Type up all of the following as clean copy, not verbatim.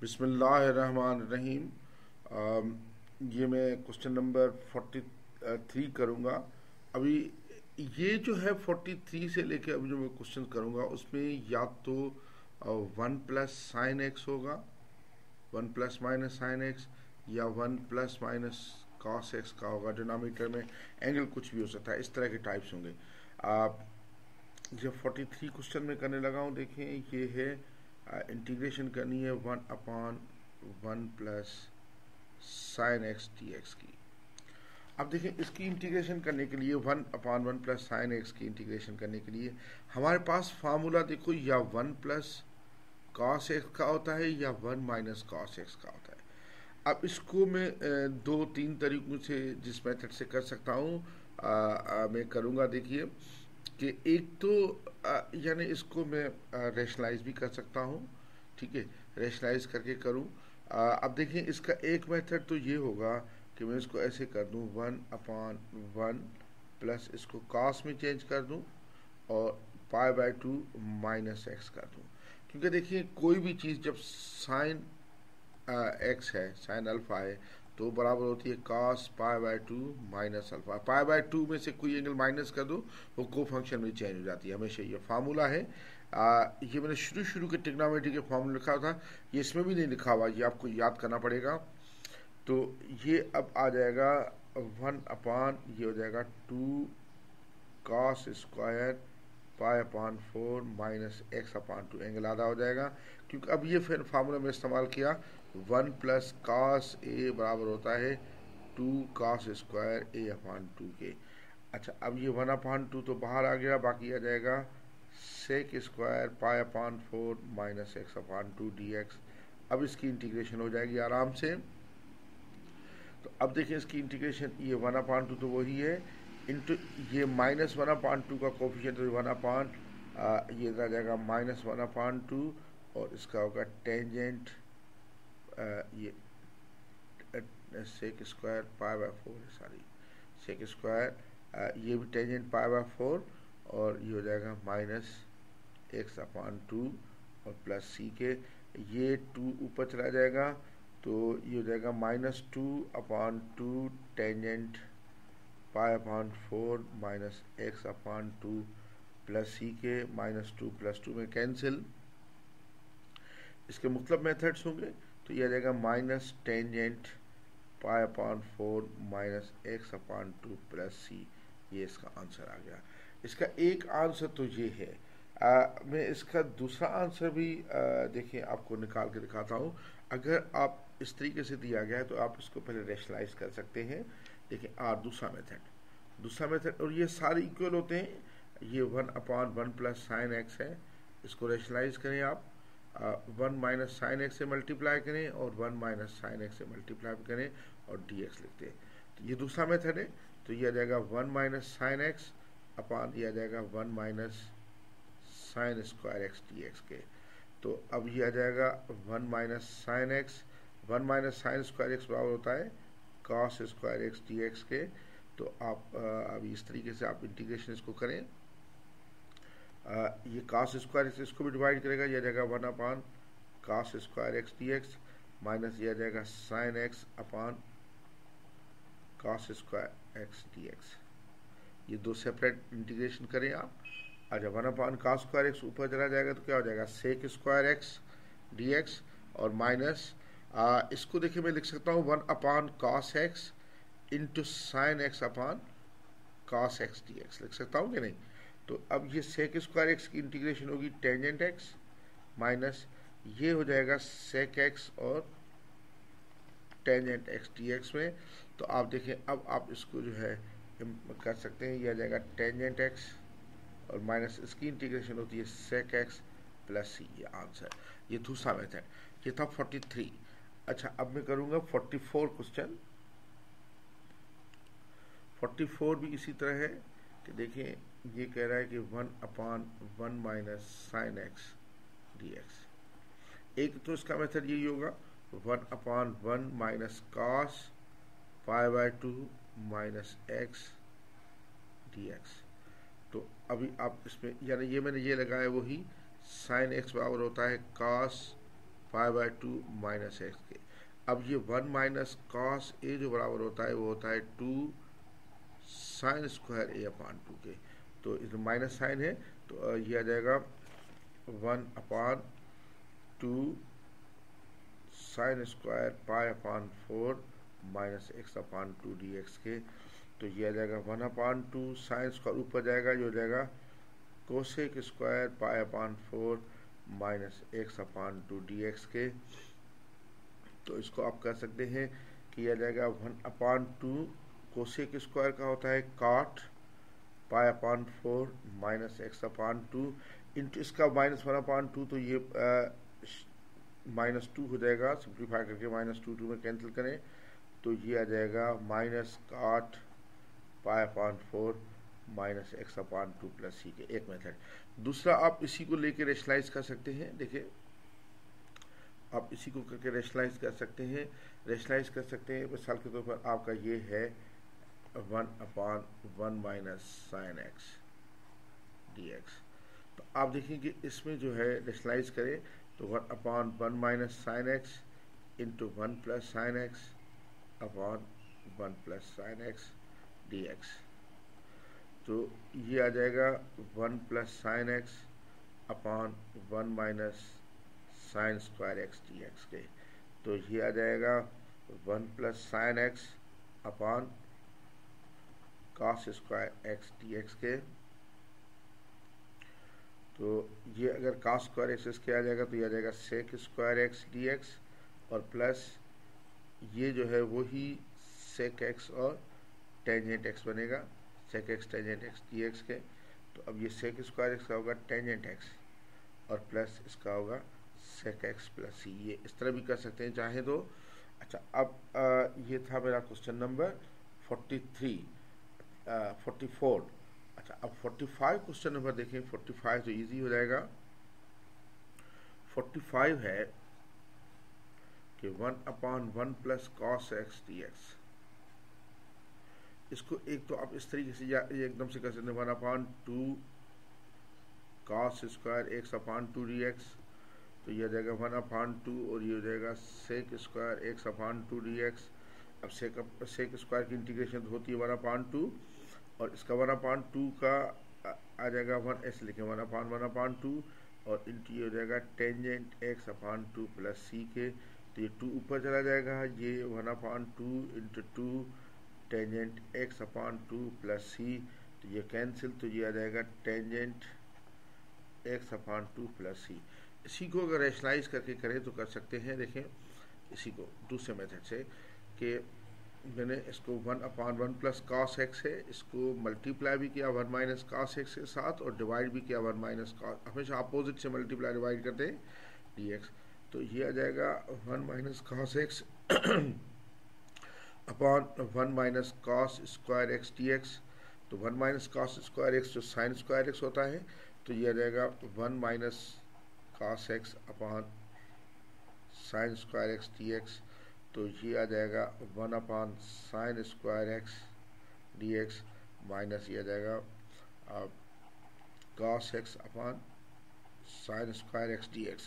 बिस्मिल्लाहिर्रहमानिर्रहीम। ये मैं क्वेश्चन नंबर 43 करूँगा। अभी ये जो है 43 से लेके अभी जो मैं क्वेश्चन करूँगा उसमें या तो 1 + sin x होगा, 1 ± sin x, या 1 ± cos x का होगा। डिनोमिनेटर में एंगल कुछ भी हो सकता है, इस तरह के टाइप्स होंगे। जो 43 क्वेश्चन में करने लगा हूँ, देखें ये है इंटीग्रेशन करनी है 1/1 + sin x dx की। अब देखें इसकी इंटीग्रेशन करने के लिए 1/1 + sin x की इंटीग्रेशन करने के लिए हमारे पास फार्मूला देखो, या 1 + cos x का होता है या 1 - cos x का होता है। अब इसको मैं 2-3 तरीकों से जिस मेथड से कर सकता हूँ मैं करूँगा। देखिए कि एक तो यानी इसको मैं रेशनलाइज भी कर सकता हूँ, ठीक है, रेशनलाइज करके करूँ। अब देखिए इसका एक मेथड तो ये होगा कि मैं इसको ऐसे कर दूँ 1/1 प्लस इसको cos में चेंज कर दूँ और π/2 - x कर दूँ। क्योंकि देखिए कोई भी चीज़ जब साइन x है, साइन अल्फ़ा है, तो बराबर होती है cos π/2 - अल्फ़ा। π/2 में से कोई एंगल माइनस कर दो, वो को फंक्शन में चेंज हो जाती है। हमेशा ये फार्मूला है। ये मैंने शुरू के ट्रिग्नोमेट्री के फॉर्मूला लिखा था, ये इसमें भी नहीं लिखा हुआ, ये आपको याद करना पड़ेगा। तो ये अब आ जाएगा 1 ये हो जाएगा 2 cos स्क्वायर π/4 - x/2, एंगल आधा हो जाएगा। क्योंकि अब ये फिर फार्मूला में इस्तेमाल किया 1 + cos a बराबर होता है 2 cos स्क्वायर a/2 के। अच्छा, अब ये 1/2 तो बाहर आ गया, बाकी आ जाएगा sec स्क्वायर π/4 - x/2 dx। अब इसकी इंटीग्रेशन हो जाएगी आराम से। तो अब देखिए इसकी इंटीग्रेशन, ये 1/2 तो वही है, इंटू ये -1/2 का कोफिशिएंट, तो 1 ये आ जाएगा -1/2 और इसका होगा टेंजेंट ये सेक स्क्वायर π/4 है, सॉरी सेक स्क्वायर ये भी टेंजेंट π/4 और ये हो जाएगा -x/2 और प्लस सी के, ये 2 ऊपर चला जाएगा तो ये हो जाएगा -2/2 टेंजेंट π/4 -x/2 प्लस सी के, -2 + 2 में कैंसिल। इसके मुख्तलिफ मेथड्स होंगे, तो ये आ जाएगा माइनस टेंजेंट π/4 -x/2 प्लस सी। ये इसका आंसर आ गया। इसका एक आंसर तो ये है। मैं इसका दूसरा आंसर भी देखिए आपको निकाल के दिखाता हूँ। अगर आप इस तरीके से दिया गया है तो आप इसको पहले रेशनलाइज कर सकते हैं। देखिए दूसरा मेथड, और ये सारे इक्वल होते हैं। ये 1/1 + sin x है, इसको रेशनलाइज करें आप, 1 - sin x से मल्टीप्लाई करें और 1 - sin x से मल्टीप्लाई करें और dx लिखते हैं। तो ये दूसरा मेथड है। तो ये आ जाएगा 1 - sin x अपान ये आ जाएगा 1 - sin स्क्वायर x dx के। तो अब ये आ जाएगा 1 - sin x, 1 - sin square x बराबर होता है cos स्क्वायर x dx के। तो आप अभी इस तरीके से आप इंटीग्रेशन इसको करें। ये cos स्क्वायर x इसको भी डिवाइड करेगा, ये आ जाएगा 1/cos square x dx minus ये आ जाएगा sin x upon cos square x dx। ये दो सेपरेट इंटीग्रेशन करें आप। अच्छा, 1/cos स्क्वायर x ऊपर चला जाएगा तो क्या हो जाएगा sec स्क्वायर x dx और माइनस इसको देखिए मैं लिख सकता हूँ 1/cos x into sine x upon cos x dx लिख सकता हूँ कि नहीं। तो अब ये sec स्क्वायर x की इंटीग्रेशन होगी टेंजेंट x माइनस ये हो जाएगा sec x और टेंजेंट x dx में। तो आप देखिए अब आप इसको जो है कर सकते हैं, ये आ जाएगा टेंजेंट x और माइनस इसकी इंटीग्रेशन होती है sec x प्लस सी। ये आंसर, ये दूसरा मेथड। ये था 43। अच्छा, अब मैं करूँगा 44 क्वेश्चन। 44 भी इसी तरह है कि देखिए ये कह रहा है कि 1/1 - sin x dx। एक तो इसका मेथड यही होगा 1/1 - cos π/2 - x dx। तो अभी आप इसमें यानी ये मैंने ये लगाया वही sin x बराबर होता है cos 5/2 माइनस एक्स के। अब ये 1 माइनस कॉस ए जो बराबर होता है वो होता है 2 साइन स्क्वायर ए अपान 2 के। तो इसमें माइनस साइन है तो ये आ जाएगा 1/2 sine square pi upon 4 minus x upon 2 d x के। तो ये आ जाएगा 1/2 साइन स्क्वायर ऊपर जाएगा, ये हो जाएगा cosec square pi upon 4 minus x upon 2 d x के। तो इसको आप कह सकते हैं कि आ जाएगा 1/2 कोसेक स्क्वायर का होता है cot pi upon 4 minus x upon 2 into इसका -1/2, तो ये -2 हो जाएगा, सिंप्लीफाई करके -2 में कैंसिल करें तो ये आ जाएगा minus cot pi upon 4 minus x upon 2 plus c के। एक मेथड। दूसरा आप इसी को लेके रेशनलाइज कर सकते हैं। देखिए आप इसी को करके रेशनलाइज कर सकते हैं। रेशनलाइज कर सकते हैं मिसाल के तौर पर आपका ये है 1/1 minus sine x d x. तो आप देखेंगे इसमें जो है रेशनलाइज करें तो 1/1 minus sine x into 1 plus sine x upon 1 plus sine x d x. तो ये आ जाएगा 1 plus sine x upon 1 minus sine square x d x के। तो ये आ जाएगा 1 plus sine x upon cos square x d x के। तो ये अगर कॉस स्क्वायर एक्स इसके आ जाएगा तो ये आ जाएगा sec square x d x और प्लस ये जो है वही सेक एक्स और टेंजेंट एक्स बनेगा, sec x tangent x d x के। तो अब ये सेक स्क्वायर एक्स का होगा टेंजेंट एक्स और प्लस इसका होगा सेक एक्स प्लस सी। ये इस तरह भी कर सकते हैं चाहे तो। अच्छा अब ये था मेरा क्वेश्चन नंबर 44। अच्छा अब 45 क्वेश्चन नंबर देखें। 45 तो इजी हो जाएगा। 45 है कि 1/1 plus cos x d x. इसको एक तो आप इस तरीके से या एकदम से कर सकते हैं 1/2 cos square x upon 2 d x. तो ये आ जाएगा 1/2 और ये हो जाएगा sec square x upon 2 d x. अब सेक स्क्वायर की इंटीग्रेशन होती है 1/2 और इसका 1/2 का आ जाएगा 1 ऐसे लिखें 1/1/2 और इंटू ये हो जाएगा tangent x upon 2 plus c के। तो ये 2 ऊपर चला जाएगा, ये 1/2 into 2 tangent x upon 2 plus c. तो ये कैंसिल, तो ये आ जाएगा tangent x upon 2 plus c. इसी को अगर रेशनलाइज करके करें तो कर सकते हैं। देखें इसी को दूसरे मेथड से कि मैंने इसको 1/1 प्लस कॉस एक्स है, इसको मल्टीप्लाई भी किया 1 माइनस कॉस एक्स के साथ और डिवाइड भी किया 1 माइनस कॉस, हमेशा अपोजिट से मल्टीप्लाई डिवाइड करते हैं डी एक्स। तो ये आ जाएगा 1 minus cos x upon 1 minus cos square x d x. तो 1 माइनस कॉस स्क्वायर एक्स जो साइन स्क्वायर एक्स होता है तो ये आ जाएगा 1 minus cos x upon sine square x d x. तो ये आ जाएगा 1 upon sine square x d x minus ये आ जाएगा cos x upon sine square x d x.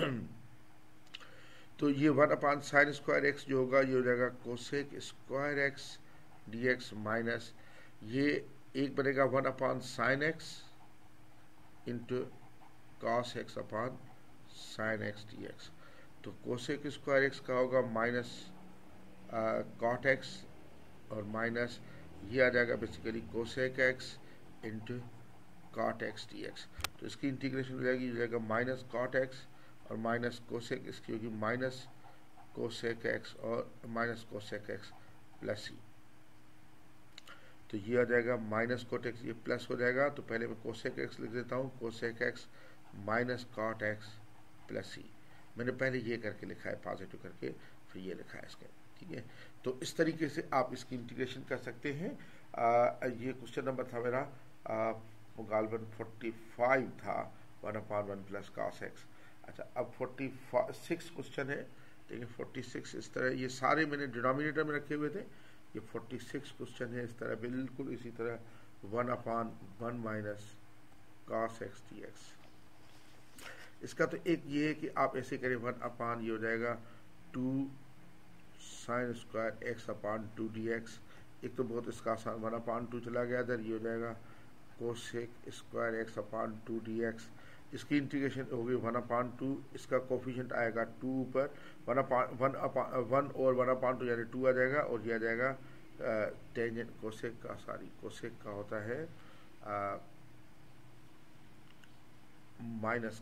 तो ये 1 अपॉन साइन स्क्वायर एक्स जो होगा ये हो जाएगा cosec square x d x minus ये एक बनेगा 1 upon sine x into cos x upon sine x d x. तो कोसेक स्क्वायर एक्स का होगा माइनस कॉट एक्स और माइनस ये आ जाएगा basically cosec x into cot x d x. तो इसकी इंटीग्रेशन हो जाएगी, हो जाएगा माइनस कॉट एक्स और माइनस कोसेक, इसकी होगी माइनस कोसेक एक्स और minus cosec x plus c. तो ये आ जाएगा माइनस कोट एक्स, ये प्लस हो जाएगा। तो पहले मैं कोसेक एक्स लिख देता हूँ, cosec x minus cot x plus c. मैंने पहले ये करके लिखा है पॉजिटिव करके, फिर ये लिखा है इसके, ठीक है। तो इस तरीके से आप इसकी इंटीग्रेशन कर सकते हैं। ये क्वेश्चन नंबर था मेरा गालबन 45 था 1/1 प्लस कॉस एक्स। अच्छा अब 46 क्वेश्चन है। देखिए 46 इस तरह, ये सारे मैंने डिनोमिनेटर में रखे हुए थे। ये 46 क्वेश्चन है इस तरह, बिल्कुल इसी तरह 1/1 minus cos x d x. इसका तो एक ये है कि आप ऐसे करें 1 अपान ये हो जाएगा 2 sine square x upon 2 dx। एक तो बहुत इसका आसान 1 अपान 2 चला गया इधर, ये हो जाएगा cosec square x upon 2 dx। इसकी इंटीग्रेशन होगी 1 अपान 2, इसका कोफिशिएंट आएगा 2 ऊपर 1 और 1 अपान 2 यानी 2 आ जाएगा, और ये आ जाएगा टेंजेंट कोसेक का होता है minus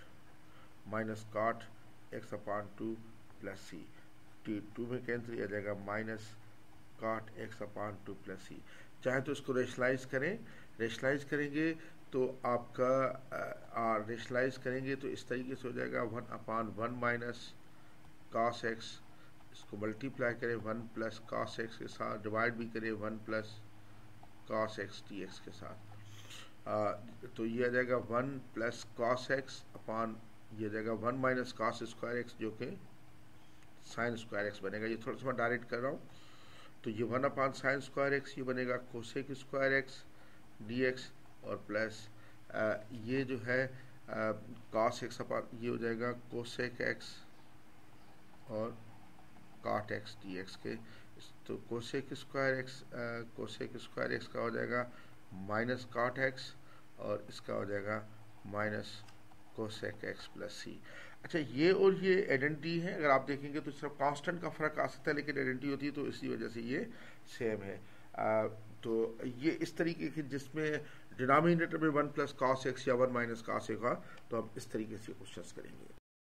cot x upon 2 plus C. 2 में कैंसिल किया जाएगा minus cot x upon 2 plus C. चाहे तो इसको रेशनलाइज करेंगे तो आपका रेशनलाइज करेंगे तो इस तरीके से हो जाएगा 1 अपान 1 माइनस कॉस एक्स, इसको मल्टीप्लाई करें 1 प्लस कॉस एक्स के साथ, डिवाइड भी करें 1 plus cos x d x के साथ। तो ये आ जाएगा 1 प्लस कॉस एक्स अपान ये आ जाएगा 1 माइनस कॉस स्क्वायर एक्स जो कि साइन स्क्वायर एक्स बनेगा। ये थोड़ा सा मैं डायरेक्ट कर रहा हूँ, तो ये 1 अपान साइन स्क्वायर एक्स ये बनेगा cosec square x d x, और प्लस ये जो है कॉस एक्स अपान ये हो जाएगा कोसेक एक्स और कॉट एक्स डी एक्स के। तो कोसेक स्क्वायर एक्स का हो जाएगा माइनस कॉट एक्स, और इसका हो जाएगा minus cosec x plus C. अच्छा, ये और ये आइडेंटिटी है, अगर आप देखेंगे तो सिर्फ कांस्टेंट का फर्क आ सकता है लेकिन आइडेंटिटी होती है, तो इसी वजह से ये सेम है। तो ये इस तरीके की जिसमें डिनोमिनेटर में 1 प्लस कॉस एक्स या 1 माइनस कॉस एक्स का, तो हम इस तरीके से क्वेश्चंस करेंगे।